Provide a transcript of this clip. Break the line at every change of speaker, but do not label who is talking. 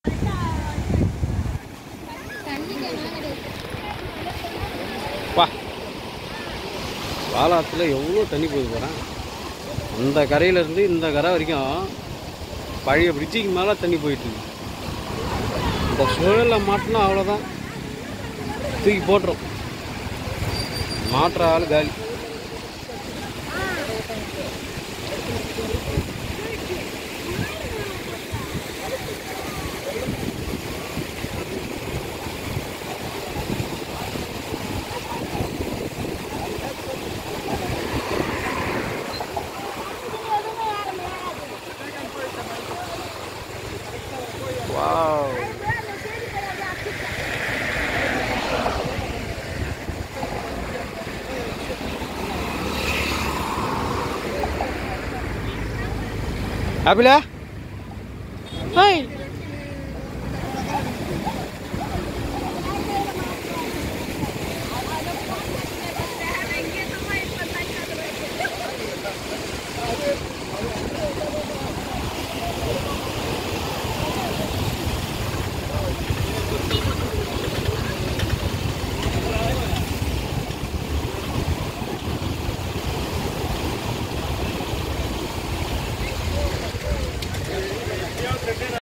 வா, பாலாத்தில் எவ்வளோ தண்ணி போகுது போகிறேன். அந்த கரையிலேருந்து இந்த கரை வரைக்கும் பழைய பிரிட்ஜுக்கு மேலே தண்ணி போயிட்டுருக்கு. இந்த சுழலில் மாட்டினா அவ்வளோதான், தூக்கி போட்டுரும். மாட்டுற ஆள் காலி. Wow. Abila? Hai.